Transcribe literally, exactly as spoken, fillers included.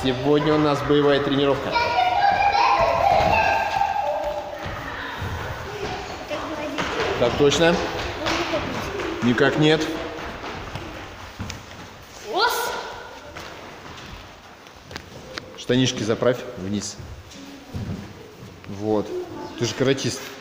Сегодня у нас боевая тренировка. Так точно? Никак нет. Штанишки заправь вниз. Вот. Ты же каратист.